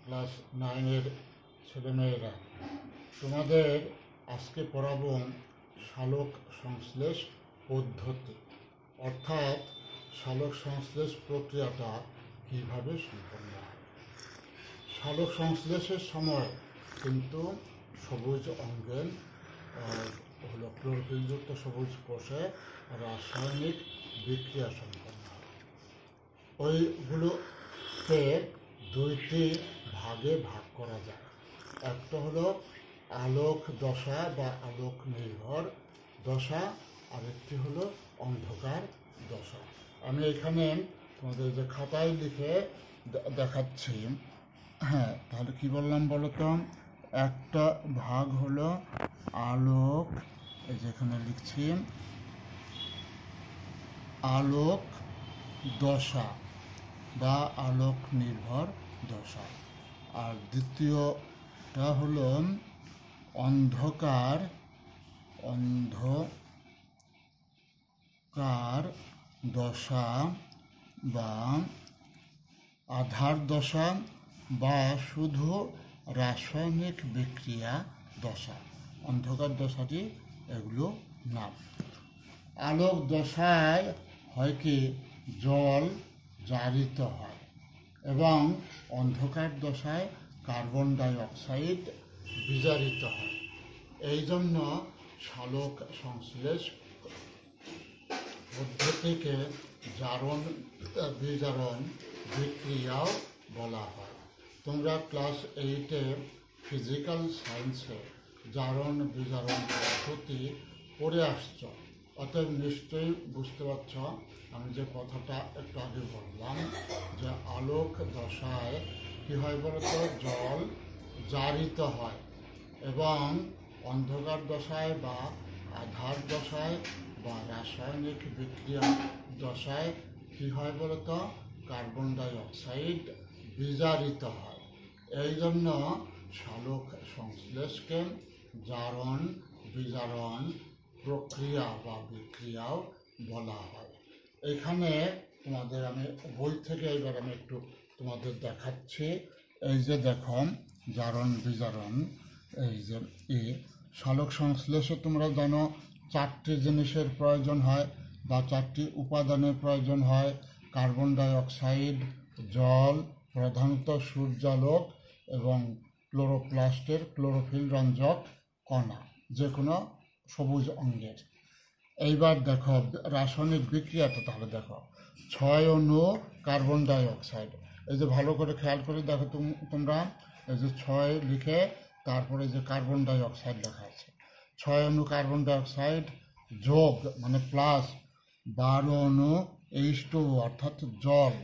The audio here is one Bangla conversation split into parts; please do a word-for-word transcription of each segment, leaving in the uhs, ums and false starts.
ক্লাস নাইনের ছেলেমেয়েরা, তোমাদের আজকে পড়াবো সালোক সংশ্লেষ পদ্ধতি, অর্থাৎ সালোক সংশ্লেষ প্রক্রিয়াটা কীভাবে সম্পন্ন হয়। সালোক সংশ্লেষের সময় কিন্তু সবুজ অঙ্গের হলো ক্লোরোফিলযুক্ত সবুজ কোষে রাসায়নিক বিক্রিয়া সম্পন্ন হয়। ওইগুলোকে দুইটি ভাগে ভাগ করা যায়। একটা হলো আলোক দশা বা আলোক নির্ভর দশা, আরেকটি হলো অন্ধকার দশা। আমি এখানে তোমাদের যে খাতায় লিখে দেখাচ্ছি। হ্যাঁ, তাহলে কি বললাম বলো তো? একটা ভাগ হলো আলোক, এই যেখানে লিখছি আলোক দশা বা আলোক নির্ভর দশা, আর দ্বিতীয়টা হলো অন্ধকার অন্ধকার দশা বা আধার দশা বা শুধু রাসায়নিক বিক্রিয়া দশা। অন্ধকার দশাটি এগুলো নাম। আলোক দশায় হয় কি জল জারিত হয় এবং অন্ধকার দশায় কার্বন ডাই অক্সাইড বিজারিত হয়। এই জন্য সালোক সংশ্লেষ পদ্ধতিকে জারণ বিজারণ বিক্রিয়াও বলা হয়। তোমরা ক্লাস এইটে ফিজিক্যাল সায়েন্সে জারণ বিজারণ পদ্ধতি পড়ে আসছ, অতএব নিশ্চয়ই বুঝতে পারছ আমি যে কথাটা একটু আগে বললাম যে আলোক দশায় কী হয় বলতো, জল জারিত হয় এবং অন্ধকার দশায় বা আধার দশায় বা রাসায়নিক বিক্রিয়া দশায় কী হয় বলতো, কার্বন ডাই অক্সাইড বিজারিত হয়। এই জন্য সালোক সংশ্লেষকে জারণ বিজারণ প্রক্রিয়া বা বিক্রিয়াও বলা হয়। এখানে তোমাদের আমি বই থেকে এবার আমি একটু তোমাদের দেখাচ্ছি। এই যে দেখো জারণ বিজারণ, এই যে ই সালোক সংশ্লেষে তোমরা জানো চারটি জিনিসের প্রয়োজন হয় বা চারটি উপাদানের প্রয়োজন হয়। কার্বন ডাই অক্সাইড, জল, প্রধানত সূর্যালোক এবং ক্লোরোপ্লাস্টের ক্লোরোফিল রঞ্জক কণা, যে কোনো সবুজ অঙ্গের। এইবার দেখো রাসায়নিক বিক্রিয়াটা, তাহলে দেখো ছয় অণু কার্বন ডাই অক্সাইড, এই যে ভালো করে খেয়াল করে দেখো তোমরা, এই যে ছয় লিখে তারপরে যে কার্বন ডাই অক্সাইড লেখা আছে, ছয় অণু কার্বন ডাই অক্সাইড যোগ মানে প্লাস বারো অণু এইচ টু অর্থাৎ জল,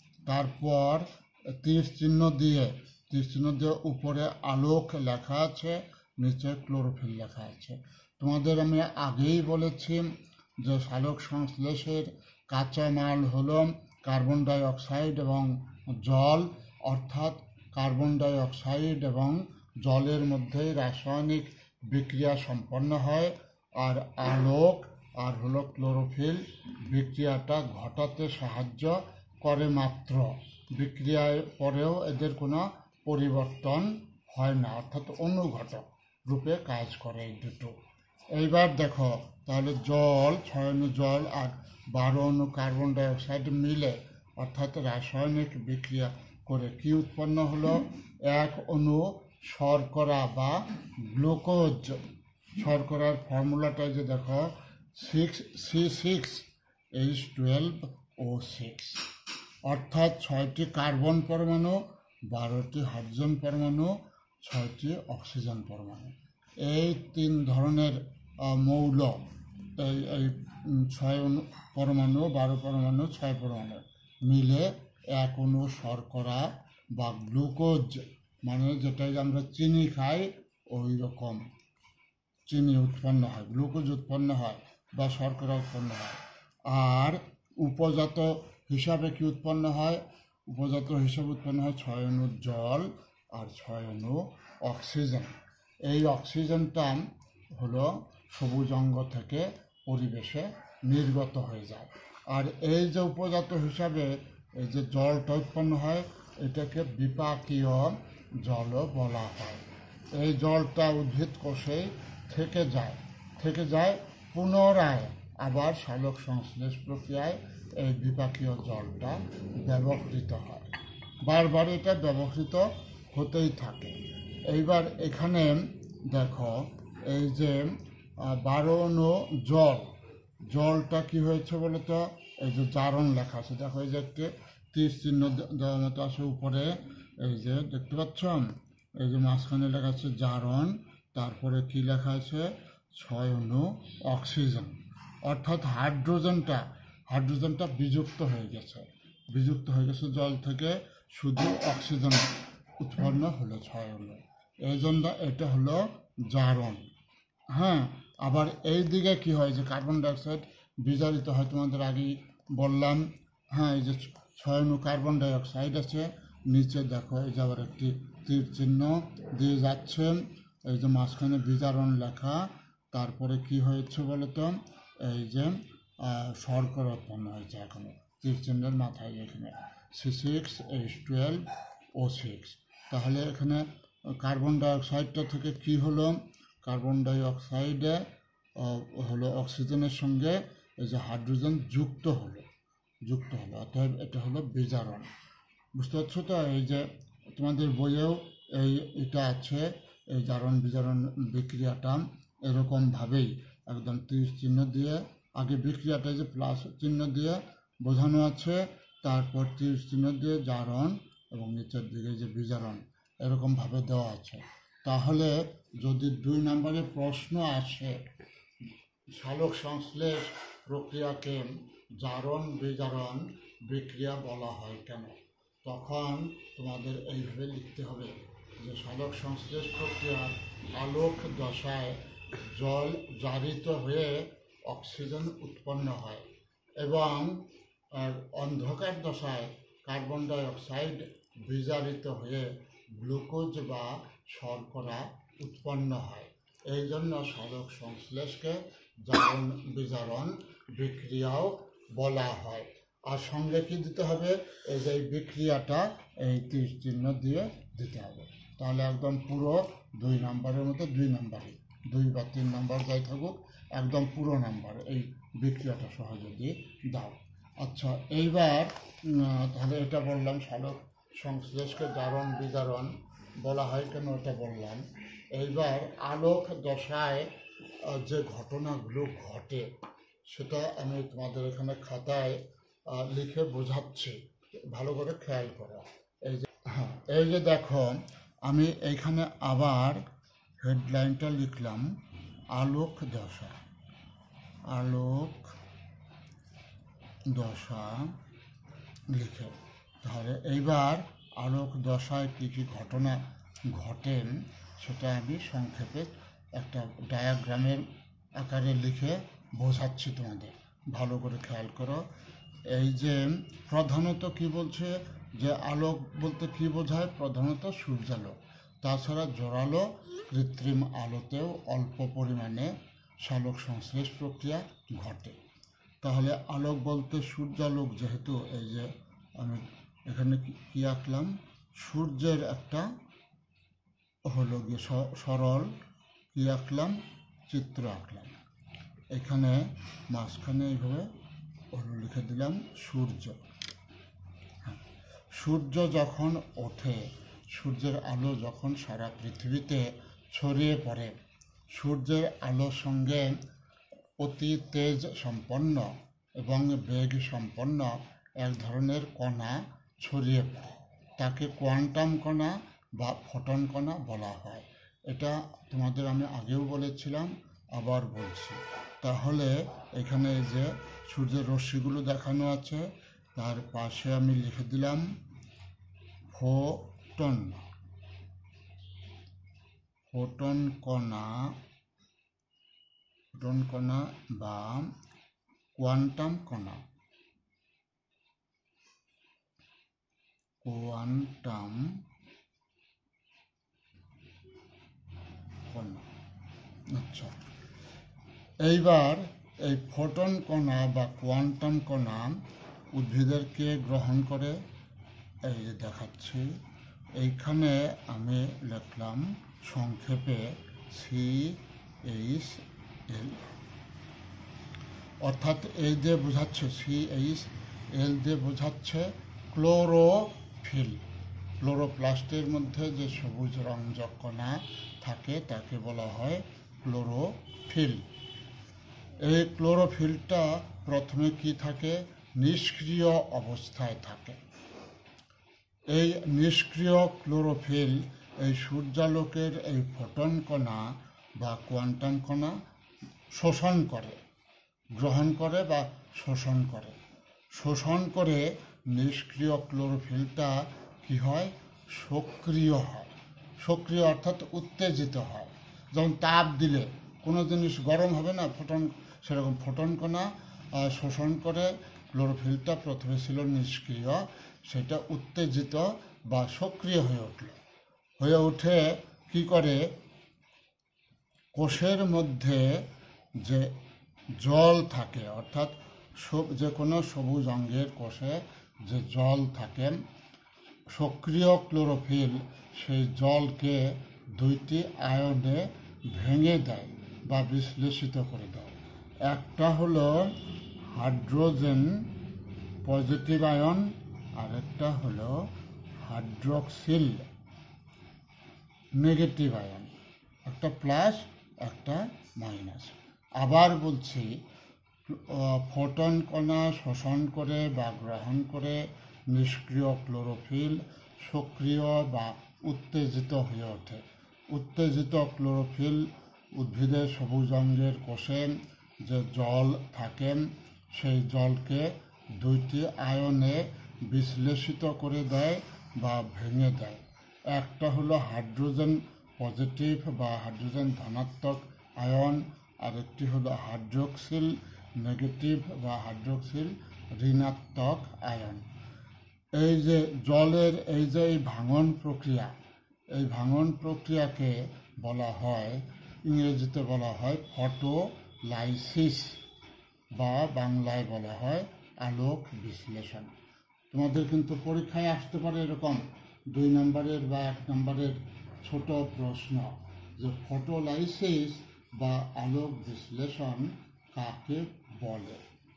তারপর তীর চিহ্ন দিয়ে তীর চিহ্ন দিয়ে উপরে আলোক লেখা আছে, নিচে ক্লোরোফিল লেখা আছে। তোমাদের আমি আগেই বলেছি যে সালোক সংশ্লেষের কাঁচা মাল হলো কার্বন ডাই অক্সাইড এবং জল, অর্থাৎ কার্বন ডাই অক্সাইড এবং জলের মধ্যে রাসায়নিক বিক্রিয়া সম্পন্ন হয়, আর আলোক আর হলো ক্লোরোফিল বিক্রিয়াটা ঘটাতে সাহায্য করে মাত্র। বিক্রিয়ার পরেও এদের কোনো পরিবর্তন হয় না, অর্থাৎ অনুঘটক রূপে কাজ করে এই দুটো। এইবার দেখো তাহলে জল, ছয় অণু জল আর বারো অণু কার্বন ডাই অক্সাইড মিলে অর্থাৎ রাসায়নিক বিক্রিয়া করে কি উৎপন্ন হলো, এক অণু শর্করা বা গ্লুকোজ। শর্করার ফর্মুলাটা যে দেখো six C six H twelve O six, অর্থাৎ ছয়টি কার্বন পরমাণু, বারোটি হাইড্রোজেন পরমাণু, ছয়টি অক্সিজেন পরমাণু। এই তিন ধরনের মৌল, এই এই ছয় পরমাণু, বারো পরমাণু, ছয় পরমাণু মিলে এক অণু শর্করা বা গ্লুকোজ, মানে যেটাই আমরা চিনি খাই ওই রকম চিনি উৎপন্ন হয়, গ্লুকোজ উৎপন্ন হয় বা শর্করা উৎপন্ন হয়। আর উপজাত হিসাবে কি উৎপন্ন হয়, উপজাত হিসাবে উৎপন্ন হয় ছয় অণু জল আর ছয় অণু অক্সিজেন। এই অক্সিজেনটা হলো সবুজ অঙ্গ থেকে পরিবেশে নির্গত হয়ে যায়। আর এই যে উপজাত হিসাবে এই যে জলটা উৎপন্ন হয়, এটাকে বিপাকীয় জলও বলা হয়। এই জলটা উদ্ভিদ কোষেই থেকে যায় থেকে যায় পুনরায় আবার সালোক সংশ্লেষ প্রক্রিয়ায় এই বিপাকীয় জলটা ব্যবহৃত হয়, বারবার এটা ব্যবহৃত হতেই থাকে। এইবার এখানে দেখো এই যে বারোনো জল, জলটা কি হয়েছে বলে তো, এই যে জারণ লেখা আছে, দেখো এই যে একটি তীর চিহ্ন দেওয়ার মতো আছে উপরে, এই যে দেখতে পাচ্ছ, এই যে মাঝখানে লেখা আছে জারণ, তারপরে কি লেখা আছে ছয় অণু অক্সিজেন, অর্থাৎ হাইড্রোজেনটা হাইড্রোজেনটা বিযুক্ত হয়ে গেছে বিযুক্ত হয়ে গেছে জল থেকে শুধু অক্সিজেন উৎপন্ন হলো ছয় অণু, এই জন্য এটা হলো জারণ। হ্যাঁ, আবার এই দিকে কি হয় যে কার্বন ডাইঅক্সাইড বিজারিত হয়, তোমাদের আগেই বললাম। হ্যাঁ, এই যে ছয় অণু কার্বন ডাইঅক্সাইড আছে, নিচে দেখো এই যে আবার একটি তীর চিহ্ন দিয়ে যাচ্ছে, এই যে মাঝখানে বিজারণ লেখা, তারপরে কি হয়েছে বলো তো, এই যে শর্করা উৎপন্ন হয়েছে এখানে তীর চিহ্নের মাথায়, এখানে C six H twelve O six. তাহলে এখানে কার্বন ডাইঅক্সাইডটা থেকে কি হলো, কার্বন ডাইঅক্সাইডে হলো অক্সিজেনের সঙ্গে এই যে হাইড্রোজেন যুক্ত হলো যুক্ত হলো অর্থাৎ এটা হলো বিজারণ। বুঝতে পারছো তো? এই যে তোমাদের বইয়েও এই এটা আছে, এই জারণ বিজারণ বিক্রিয়াটা এরকমভাবেই একদম তীর চিহ্ন দিয়ে, আগে বিক্রিয়াটা যে প্লাস চিহ্ন দিয়ে বোঝানো আছে, তারপর তীর চিহ্ন দিয়ে জারণ এবং নিচের দিকে যে বিজারণ এরকমভাবে দেওয়া আছে। তাহলে যদি দুই নম্বরে প্রশ্ন আসে সালোক সংশ্লেষ প্রক্রিয়াকে জারণ বিজারণ বিক্রিয়া বলা হয় কেন, তখন তোমাদের এইভাবে লিখতে হবে যে সালোক সংশ্লেষ প্রক্রিয়ার আলোক দশায় জল জারিত হয়ে অক্সিজেন উৎপন্ন হয় এবং অন্ধকার দশায় কার্বন ডাইঅক্সাইড বিজারিত হয়ে গ্লুকোজ বা শর্করা উৎপন্ন হয়। এই জন্য সালোক সংশ্লেষকে জারণ বিজারণ বিক্রিয়াও বলা হয়। আর সঙ্গে কি দিতে হবে, এই যে বিক্রিয়াটা এই তীর চিহ্ন দিয়ে দিতে হবে, তাহলে একদম পুরো দুই নম্বরের মতো দুই নম্বরে দুই বা তিন নম্বর যাই থাকুক, একদম পুরো নাম্বার এই বিক্রিয়াটা সহজে দিয়ে দাও। আচ্ছা, এইবার তাহলে এটা বললাম সালোক সংশ্লেষকে জারণ বিজারণ বলা হয় কেন, এটা বললাম। এইবার আলোক দশায় যে ঘটনাগুলো ঘটে সেটা আমি তোমাদের এখানে খাতায় লিখে বোঝাচ্ছি, ভালো করে খেয়াল করো। এই যে হ্যাঁ, এই যে দেখো আমি এইখানে আবার হেডলাইনটা লিখলাম আলোক দশা, আলোক দশা লিখে। তাহলে এইবার আলোক দশায় কী কী ঘটনা ঘটেন সেটা আমি সংক্ষেপে একটা ডায়াগ্রামের আকারে লিখে বোঝাচ্ছি তোমাদের, ভালো করে খেয়াল করো। এই যে প্রধানত কি বলছে যে আলোক বলতে কি বোঝায়, প্রধানত সূর্যালোক, তাছাড়া জোরালো কৃত্রিম আলোতেও অল্প পরিমাণে সালোক সংশ্লেষ প্রক্রিয়া ঘটে। তাহলে আলোক বলতে সূর্যালোক, যেহেতু এই যে আমি এখানে কি আঁকলাম, সূর্যের একটা হলো গিয়ে সরল কি আঁকলাম, চিত্র আঁকলাম, এখানে মাঝখানে এইভাবে হলো লিখে দিলাম সূর্য। হ্যাঁ, সূর্য যখন ওঠে, সূর্যের আলো যখন সারা পৃথিবীতে ছড়িয়ে পড়ে, সূর্যের আলোর সঙ্গে অতি তেজ সম্পন্ন এবং বেগ সম্পন্ন এক ধরনের কণা ছড়িয়ে পড়ে, তাকে কোয়ান্টাম কণা বা ফোটন কণা বলা হয়। এটা তোমাদের আমি আগেও বলেছিলাম, আবার বলছি। তাহলে এখানে যে সূর্যের রশ্মিগুলো দেখানো আছে, তার পাশে আমি লিখে দিলাম ফোটন, ফোটন কণা, ফোটন কণা বা কোয়ান্টাম কণা, কোয়ান্টাম কণা। আচ্ছা, এইবার এই ফোটন কণা বা কোয়ান্টাম কণা উদ্ভিদের কে গ্রহণ করে, এই যে দেখাচ্ছি, এইখানে আমি লিখলাম সংক্ষেপে সি এইচ এল, অর্থাৎ এই যে বোঝাচ্ছে সি এইচ এল দিয়ে বোঝাচ্ছে ক্লোরোফিল। ক্লোরোপ্লাস্টের মধ্যে যে সবুজ রঞ্জক কণা থাকে তাকে বলা হয় ক্লোরোফিল। এই ক্লোরোফিলটা প্রথমে কি থাকে? নিষ্ক্রিয় অবস্থায় থাকে। এই নিষ্ক্রিয় ক্লোরোফিল এই সূর্যালোকের এই ফোটন কণা বা কোয়ান্টাম কণা শোষণ করে, গ্রহণ করে বা শোষণ করে। শোষণ করে নিষ্ক্রিয় ক্লোরোফিলটা কি হয়? সক্রিয় হয়। সক্রিয় অর্থাৎ উত্তেজিত হয়। যেমন তাপ দিলে কোনো জিনিস গরম হবে না, ফোটন, সেরকম ফোটন কণা শোষণ করে ক্লোরোফিলটা প্রথমে ছিল নিষ্ক্রিয়, সেটা উত্তেজিত বা সক্রিয় হয়ে উঠল। হয়ে উঠে কি করে? কোষের মধ্যে যে জল থাকে, অর্থাৎ যে কোনো সবুজ অঙ্গের কোষে যে জল থাকে, সক্রিয় ক্লোরোফিল সেই জলকে দুইটি আয়নে ভেঙে দেয় বা বিশ্লেষিত করে দেয়। একটা হলো হাইড্রোজেন পজিটিভ আয়ন, আর একটা হলো হাইড্রোক্সিল নেগেটিভ আয়ন, একটা প্লাস একটা মাইনাস। আবার বলছি, ফোটন কণা শোষণ করে বা গ্রহণ করে নিষ্ক্রিয় ক্লোরোফিল সক্রিয় বা উত্তেজিত হয়ে ওঠে। উত্তেজিত ক্লোরোফিল উদ্ভিদের সবুজ অঙ্গের কোষে যে জল থাকে সেই জলকে দুইটি আয়নে বিশ্লেষিত করে দেয় বা ভেঙে দেয়। একটা হলো হাইড্রোজেন পজিটিভ বা হাইড্রোজেন ধনাত্মক আয়ন, আরেকটি হলো হাইড্রোক্সিল নেগেটিভ বা হাইড্রোক্সিল ঋণাত্মক আয়ন। এই যে জলের এই যে এই ভাঙন প্রক্রিয়া, এই ভাঙন প্রক্রিয়াকে বলা হয়, ইংরেজিতে বলা হয় ফটোলাইসিস বা বাংলায় বলা হয় আলোক বিশ্লেষণ। তোমাদের কিন্তু পরীক্ষায় আসতে পারে এরকম দুই নম্বরের বা এক নম্বরের ছোট প্রশ্ন, যে ফটোলাইসিস বা আলোক বিশ্লেষণ কাকে বলে।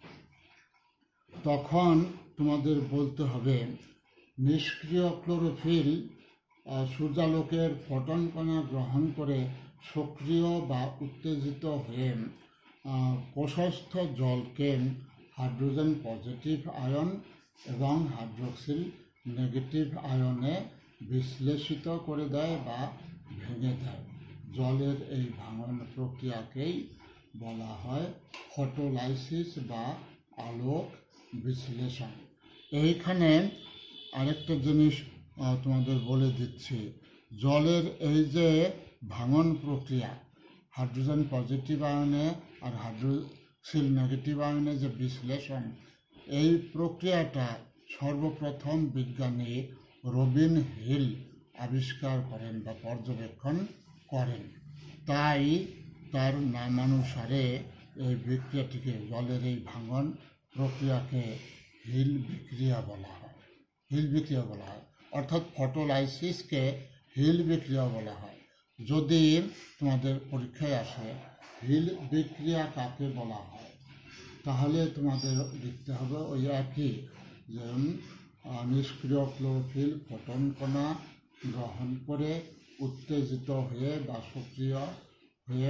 তখন তোমাদের বলতে হবে নিষ্ক্রিয় ক্লোরোফিল সূর্যালোকের ফোটন কণা গ্রহণ করে সক্রিয় বা উত্তেজিত হয়ে কোষস্থ জলকে হাইড্রোজেন পজিটিভ আয়ন এবং হাইড্রোক্সিল নেগেটিভ আয়নে বিশ্লেষিত করে দেয় বা ভেঙে দেয়। জলের এই ভাঙন প্রক্রিয়াকেই বলা হয় ফটোলাইসিস বা আলোক বিশ্লেষণ। এইখানে আরেকটা জিনিস তোমাদের বলে দিচ্ছি, জলের এই যে ভাঙন প্রক্রিয়া, হাইড্রোজেন পজিটিভ আয়নে আর হাইড্রোক্সিল নেগেটিভ আয়নে যে বিশ্লেষণ, এই প্রক্রিয়াটা সর্বপ্রথম বিজ্ঞানী রবিন হিল আবিষ্কার করেন বা পর্যবেক্ষণ করেন। তাই তার নামানুসারে এই বিক্রিয়াটিকে, জলের এই ভাঙন প্রক্রিয়াকে হিল বিক্রিয়া বলা হয়। হিল বিক্রিয়া বলা হয় অর্থাৎ ফটোলাইসিসকে হিল বিক্রিয়া বলা হয়। যদি তোমাদের পরীক্ষায় আসে হিল বিক্রিয়া কাকে বলা হয়, তাহলে তোমাদের লিখতে হবে ওই একই, যেমন নিষ্ক্রিয় ক্লোরোফিল ফোটন কণা গ্রহণ করে উত্তেজিত হয়ে বা সক্রিয় হয়ে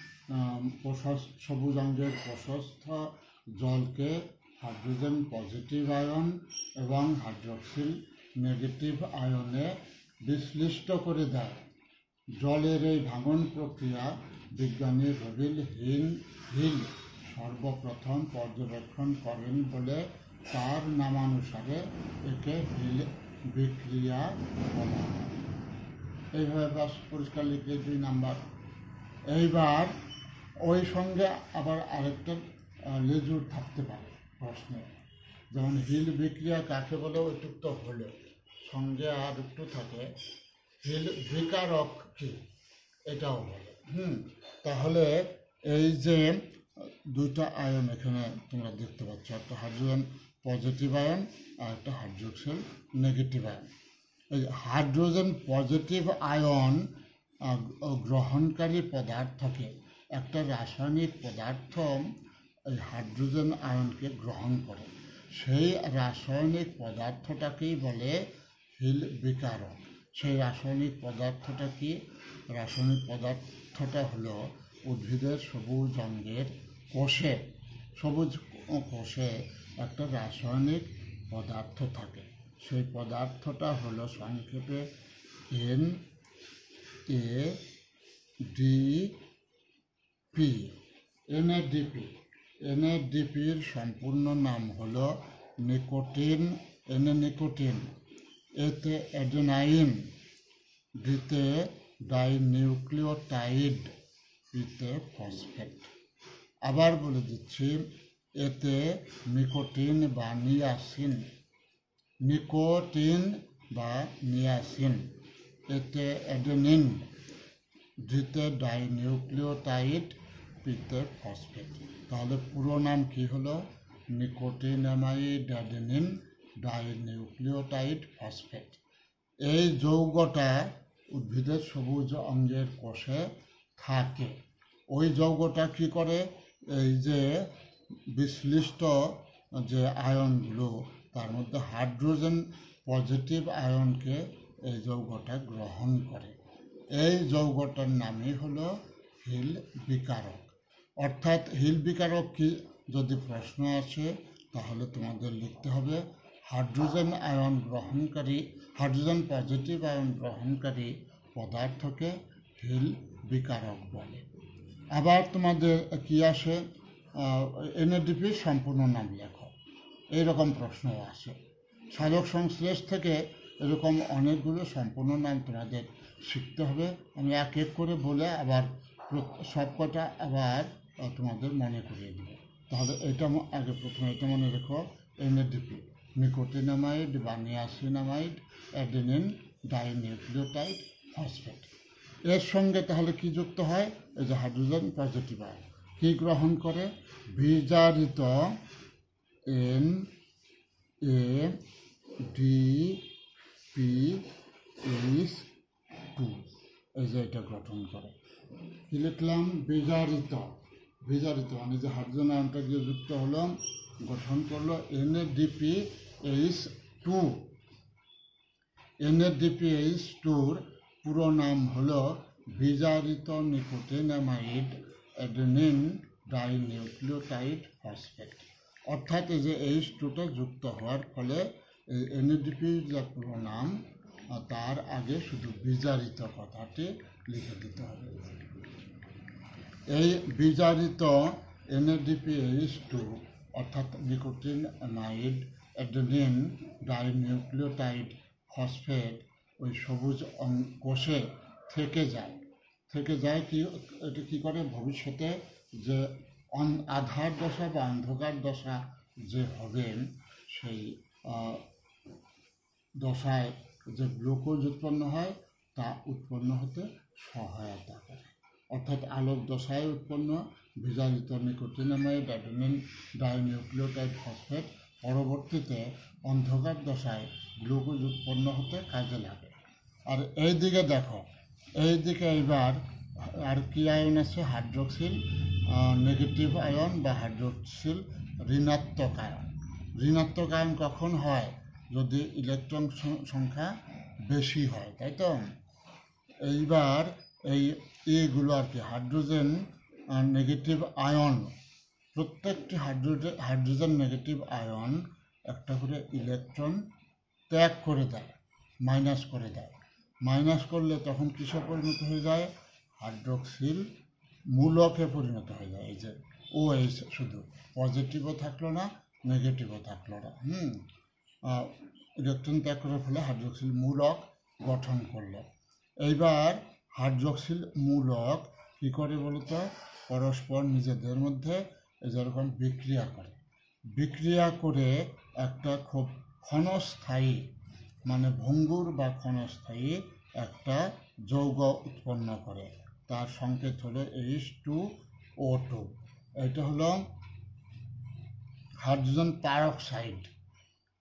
সবুজ অঙ্গের কোষস্থ জলকে হাইড্রোজেন পজিটিভ আয়ন এবং হাইড্রোক্সিল নেগেটিভ আয়নে বিশ্লিষ্ট করে দেয়। জলের এই ভাঙন প্রক্রিয়া বিজ্ঞানী রবিন হিল হিল সর্বপ্রথম পর্যবেক্ষণ করেন বলে তার নামানুসারে একে হিল বিক্রিয়া বলা হয়। এইভাবে বাস পরিষ্কার লিখলে দুই নাম্বার। এইবার ওই সঙ্গে আবার আরেকটা লেজুর থাকতে পারে প্রশ্নে, যেমন হিল বিক্রিয়া কাকে বলে ওইটুক তো হলো, সঙ্গে আর একটু থাকে হিল বিকারক কি, এটাও বলে। হুম তাহলে এই যে দুইটা আয়ন এখানে তোমরা দেখতে পাচ্ছ, একটা হাইড্রোজেন পজিটিভ আয়ন আর একটা হাইড্রোক্সিল নেগেটিভ আয়ন। এই হাইড্রোজেন পজিটিভ আয়ন গ্রহণকারী পদার্থকে একটা রাসায়নিক পদার্থ এই হাইড্রোজেন আয়নকে গ্রহণ করে, সেই রাসায়নিক পদার্থটাকেই বলে হিল বিকারক। সেই রাসায়নিক পদার্থটা কি? রাসায়নিক পদার্থটা হলো উদ্ভিদের সবুজ অঙ্গের কোষে, সবুজ কোষে একটা রাসায়নিক পদার্থ থাকে। সেই পদার্থটা হলো সংক্ষেপে N A D P, N A D P. N A D পির সম্পূর্ণ নাম হলো নিকোটিন, এন এ নিকোটিন, এতে অ্যাডেনাইন, ডিতে ডাইনিউক্লিওটাইড, পিতে ফসফেট। আবার বলে দিচ্ছি, এতে নিকোটিন বা নিয়াসিন, নিকোটিন বা নিয়াসিন, এতে অ্যাডেনিন, ডিতে ডাইনিউক্লিওটাইড, পিতে ফসফেট। তাহলে পুরো নাম কি হলো? Nicotinamide adenine dinucleotide phosphate. এই যৌগটা উদ্ভিদের সবুজ অঙ্গের কোষে থাকে। ওই যৌগটা কি করে? এই যে বিশ্লিষ্ট যে আয়নগুলো, তার মধ্যে হাইড্রোজেন পজিটিভ আয়নকে এই যৌগটা গ্রহণ করে। এই যৌগটার নামই হলো হিল বিকারক। অর্থাৎ হিল বিকারক কি যদি প্রশ্ন আসে, তাহলে তোমাদের লিখতে হবে হাইড্রোজেন আয়ন গ্রহণকারী, হাইড্রোজেন পজিটিভ আয়ন গ্রহণকারী পদার্থকে হিল বিকারক বলে। আবার তোমাদের কি আসে? এন এ ডি পির সম্পূর্ণ নাম লেখো, এইরকম প্রশ্ন আসে। সাধক সংশ্লেষ থেকে এরকম অনেকগুলো সম্পূর্ণ নাম তোমাদের শিখতে হবে। আমি এক এক করে বলে আবার সব কটা আবার তোমাদের মনে করিয়ে দেবো। তাহলে এটা আগে প্রথমে এটা মনে রেখো, N A D P, nicotinamide বা নিয়াসিনামাইড অ্যাডেনিন ডাইনিউক্লিওটাইড ফসফেট। এর সঙ্গে তাহলে কি যুক্ত হয়? এই যে হাইড্রোজেন পজিটিভ আয়ন কি গ্রহণ করে? বিজারিত N A D P H two, এই যে এটা গঠন করে। কি লিখলাম? বিজারিত, বিজারিত মানে যে হাইড্রোজেন আয়নটা গিয়ে যুক্ত হলো, গঠন করলো N A D P H two. N A D P H টুর পুরো নাম হলো বিজারিত নিকোটিনামাইড অ্যাডেনিন ডাইনিউক্লিওটাইড ফসফেট। অর্থাৎ এই যে এইচ টুটা যুক্ত হওয়ার ফলে এই এন এ ডি পির যে পুরো নাম, তার আগে শুধু বিজারিত কথাটি লিখে দিতে হবে। এই বিজারিত N A D P H two অর্থাৎ নিকোটিনামাইড অ্যাডেনিন ডাইনিউক্লিওটাইড ফসফেট ওই সবুজ কোষে থেকে যায়, থেকে যায় কি এটা কী করে? ভবিষ্যতে যে আধার দশা বা অন্ধকার দশা যে হবেন, সেই দশায় যে গ্লুকোজ উৎপন্ন হয় তা উৎপন্ন হতে সহায়তা করে। অর্থাৎ আলোক দশায় উৎপন্ন বিজারিত নিকোটিনামাইড অ্যাডেনিন ডাইনিউক্লিওটাইড ফসফেট পরবর্তীতে অন্ধকার দশায় গ্লুকোজ উৎপন্ন হতে কাজে লাগে। আর এই দিকে দেখো, এই দিকে এবার আর কি আয়ন আছে? হাইড্রোক্সিল নেগেটিভ আয়ন বা হাইড্রোক্সিল ঋণাত্মক আয়ন। ঋণাত্মক আয়ন কখন হয়? যদি ইলেকট্রন সংখ্যা বেশি হয়, তাই তো? এইবার এই এগুলো আর কি হাইড্রোজেন নেগেটিভ আয়ন, প্রত্যেকটি হাইড্রোজেন হাইড্রোজেন নেগেটিভ আয়ন একটা করে ইলেকট্রন ত্যাগ করে দেয়, মাইনাস করে দেয়। মাইনাস করলে তখন কিসে পরিণত হয়ে যায়? হাইড্রোক্সিল মূলকে পরিণত হয়ে যায়। এই যে ও এইচ শুধু পজিটিভও থাকলো না, নেগেটিভও থাকলো না, হুম ইলেকট্রন ত্যাগ করার ফলে হাইড্রোক্সিল মূলক গঠন করলো। এইবার হাইড্রোক্সিল মূলক কী করে বলতো? পরস্পর নিজেদের মধ্যে যেরকম বিক্রিয়া করে, বিক্রিয়া করে একটা খুব ক্ষণস্থায়ী মানে ভঙ্গুর বা ক্ষণস্থায়ী একটা যৌগ উৎপন্ন করে। তার সংকেত হলো এইচ টু ও টু। এটা হলো হাইড্রোজেন পারঅক্সাইড।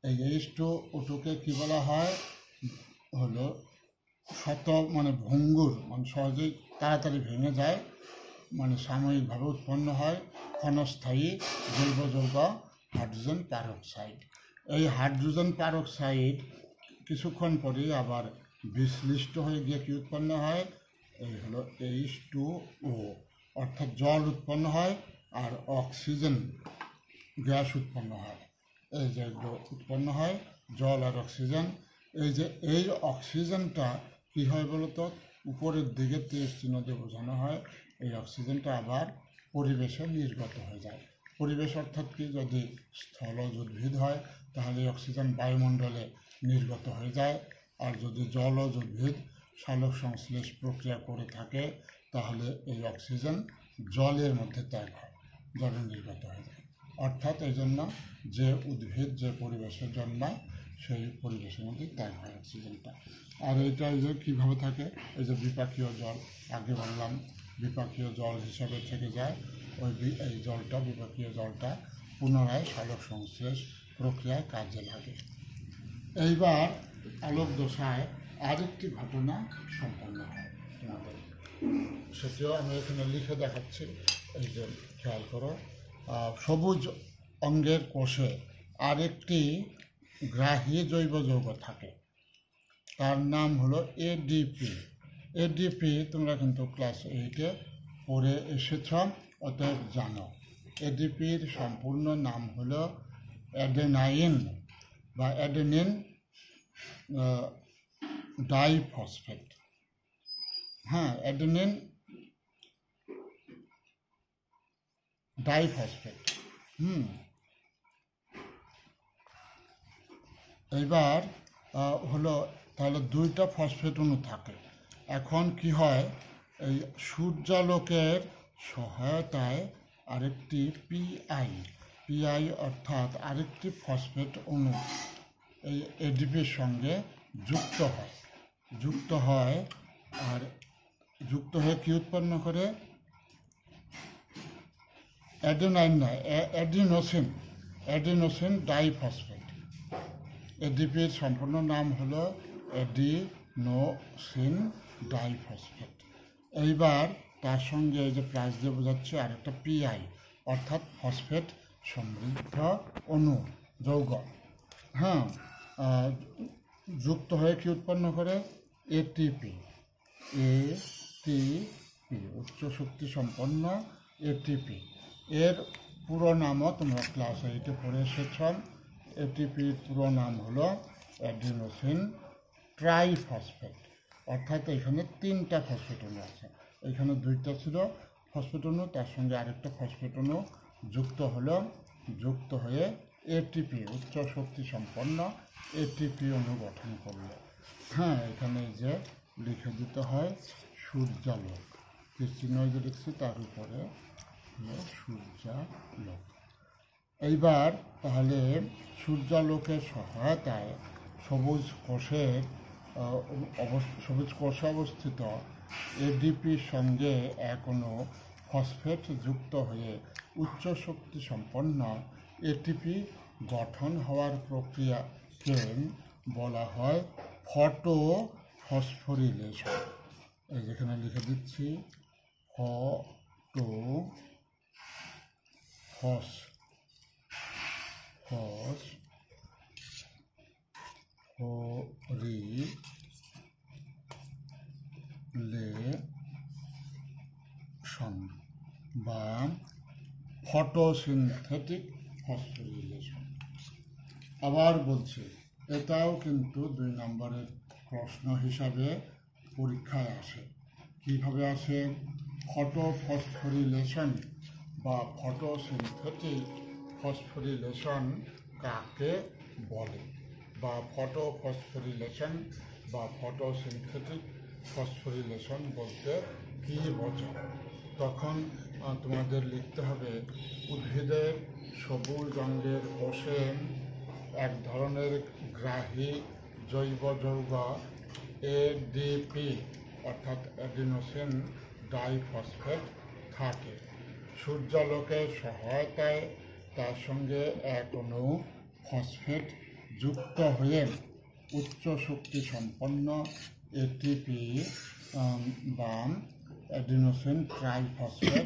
এই এইচ টু ও টুকে কী বলা হয়, হলো শত মানে ভঙ্গুর, মানে সহজেই তাড়াতাড়ি ভেঙে যায়, মানে সাময়িকভাবে উৎপন্ন হয় ক্ষণস্থায়ী জৈব যৌগ হাইড্রোজেন পারক্সাইড। এই হাইড্রোজেন পারক্সাইড কিছুক্ষণ পরেই আবার বিশ্লিষ্ট হয়ে গিয়ে কী উৎপন্ন হয়, এই হলো এইচ টু ও, অর্থাৎ জল উৎপন্ন হয় আর অক্সিজেন গ্যাস উৎপন্ন হয়। এই যে উৎপন্ন হয় জল আর অক্সিজেন। এই যে এই অক্সিজেনটা কী হয় বলতো, উপরের দিকে তীর চিহ্ন দিয়ে বোঝানো হয়, এই অক্সিজেনটা আবার পরিবেশে নির্গত হয়ে যায়। পরিবেশ অর্থাৎ কি, যদি স্থলজ উদ্ভিদ হয় তাহলে এই অক্সিজেন বায়ুমণ্ডলে নির্গত হয়ে যায়, আর যদি জলজ উদ্ভিদ সালোক সংশ্লেষ প্রক্রিয়া করে থাকে তাহলে এই অক্সিজেন জলের মধ্যে ত্যাগ হয়, জলে নির্গত হয়ে যায়। অর্থাৎ এই জন্য যে উদ্ভিদ যে পরিবেশে জন্মায় সেই পরিবেশের মধ্যে ত্যাগ হয় অক্সিজেনটা। আর এইটা এই যে কীভাবে থাকে, এই যে বিপাকীয় জল, আগে বললাম বিপাকীয় জল হিসাবে থেকে যায়, ওই এই জলটা বিপাকীয় জলটা পুনরায় সালোক সংশ্লেষ প্রক্রিয়ায় কাজে লাগে। এইবার আলোক দশায় আরেকটি ঘটনা সম্পন্ন হয় তোমাদের, সেটিও আমি এখানে লিখে দেখাচ্ছি। এই যে খেয়াল করো, সবুজ অঙ্গের কোষে আরেকটি গ্রাহী জৈব যৌগ থাকে, তার নাম হলো এডিপি। এডিপি তোমরা কিন্তু ক্লাস এইটে পড়ে এসেছ, অতএব জানো। এডিপির সম্পূর্ণ নাম হলো অ্যাডেনাইন বা অ্যাডেনিন ডাইফসফেট। হ্যাঁ, অ্যাডেনিন ডাইফসফেট। হুম এইবার হলো তাহলে দুইটা ফসফেট অণু থাকে। এখন কি হয়, এই সূর্যালোকের সহায়তায় আরেকটি পিআই পিআই অর্থাৎ আরেকটি ফসফেট অণু এই এডিপির সঙ্গে যুক্ত হয় যুক্ত হয় আর যুক্ত হয়ে কি উৎপন্ন করে, অ্যাডেনাইন নয়, অ্যাডিনোসিন অ্যাডিনোসিন ডাইফসফেট। এডিপির সম্পূর্ণ নাম হলো অ্যাডিনোসিন ডাইফসফেট। এইবার তার সঙ্গে এই যে প্লাস দিয়ে বোঝাচ্ছে আরেকটা পিআই অর্থাৎ ফসফেট সমৃদ্ধ অণু যৌগ, হ্যাঁ, যুক্ত হয়ে কি উৎপন্ন করে, এটিপি। এটিপি উচ্চ শক্তি সম্পন্ন এটিপি। এর পুরো নামও তোমরা ক্লাস এইটে পড়ে এসেছ। এটিপির পুরো নাম হলো অ্যাডিনোসিন ট্রাইফসফেট, অর্থাৎ এখানে তিনটা ফসফেট অণু আছে। এখানে দুইটা ছিল ফসফেট অণু, তার সঙ্গে আরেকটা ফসফেট অণু যুক্ত হলো, যুক্ত হয়ে এটিপি উচ্চ শক্তি সম্পন্ন এটিপি অণু গঠন করলো। হ্যাঁ, এখানে যে লিখে দিতে হয় সূর্যালোক, চিহ্ন যে লিখছি তার উপরে হলো সূর্যালোক। এইবার তাহলে সূর্যালোকের সহায়তায় সবুজ কোষের সবুজ কোষে অবস্থিত এডিপির সঙ্গে এক অণু ফসফেট যুক্ত হয়ে উচ্চ শক্তি সম্পন্ন এটিপি গঠন হওয়ার প্রক্রিয়াকে বলা হয় ফটো ফসফোরিলেশন। এই যেখানে লিখে দিচ্ছি ফটো ফস ফসফোরিলেশন বা ফটোসিনথেটিক ফসফোরিলেশন। আবার বলছি, এটাও কিন্তু দুই নম্বরের প্রশ্ন হিসাবে পরীক্ষায় আসে। কীভাবে আসে, ফটো ফসফোরিলেশন বা ফটোসিনথেটিক ফসফোরিলেশন কাকে বলে, বা ফটো ফসফোরিলেশন বা ফটোসিনথেটিক ফসফোরিলেশন বলতে কী বোঝো, তখন তোমাদের লিখতে হবে উদ্ভিদের সবুজ অঙ্গের কোষে এক ধরনের গ্রাহী জৈব যৌগ এডিপি অর্থাৎ অ্যাডিনোসিন ডাইফসফেট থাকে। সূর্যালোকের সহায়তায় তার সঙ্গে এক অণু ফসফেট যুক্ত হয়ে উচ্চ শক্তি সম্পন্ন এটিপি বা অ্যাডিনোসিন ট্রাইফসফেট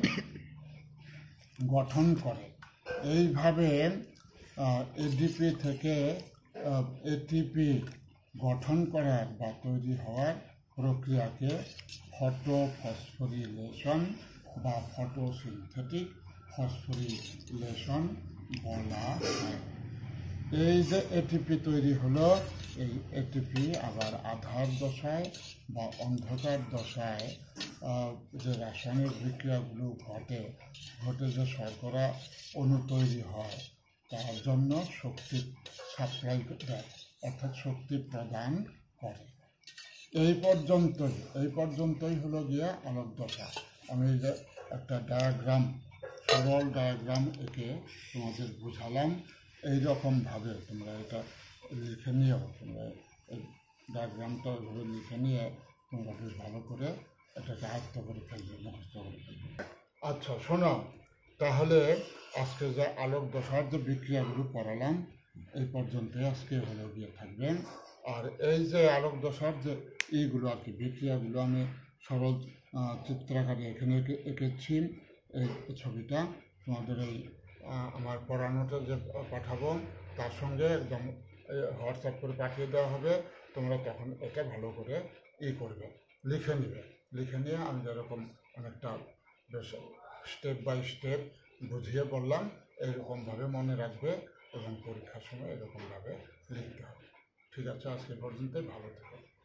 গঠন করে। এইভাবে এডিপি থেকে এটিপি গঠন করার বা তৈরি হওয়ার প্রক্রিয়াকে ফটোফসফোরিলেশন বা ফটোসিনথেটিক ফসফোরিলেশন বলা হয়। এই যে এটিপি তৈরি হলো, এই এটিপি আবার আধার দশায় বা অন্ধকার দশায় যে রাসায়নিক বিক্রিয়াগুলো ঘটে ঘটে যে শর্করা অণু তৈরি হয় তার জন্য শক্তি সাপ্লাই দেয়, অর্থাৎ শক্তি প্রদান করে। এই পর্যন্তই এই পর্যন্তই হলো গিয়া আলোক দশা। আমি যে একটা ডায়াগ্রাম, সরল ডায়াগ্রাম এঁকে তোমাদের বুঝালাম। এইরকমভাবে তোমরা এটা লিখে নিও, তোমরা এই ডায়াগ্রামটা ওইভাবে লিখে নিয়ে তোমরা বেশ ভালো করে এটাকে আয়ত্ত করে ফেলবে, মুখস্থ করে ফেলবে। আচ্ছা শোনো, তাহলে আজকে যে আলোক দশার যে বিক্রিয়াগুলো পড়ালাম এই পর্যন্তই আজকে হলো গিয়ে থাকবেন। আর এই যে আলোক দশার যে এইগুলো আর কি বিক্রিয়াগুলো আমি সরল চিত্রাকারে এখানে এঁকেছি। এই ছবিটা তোমাদের এই আমার পড়ানোটা যে পাঠাবো তার সঙ্গে একদম হোয়াটসঅ্যাপ করে পাঠিয়ে দেওয়া হবে। তোমরা তখন এটা ভালো করে ই করবে, লিখে নেবে। লিখে নিয়ে আমি যেরকম অনেকটা বেশ স্টেপ বাই স্টেপ বুঝিয়ে বললাম এইরকমভাবে মনে রাখবে এবং পরীক্ষার সময় এরকমভাবে লিখতে হবে। ঠিক আছে, আজকে পর্যন্তই, ভালো থেকো।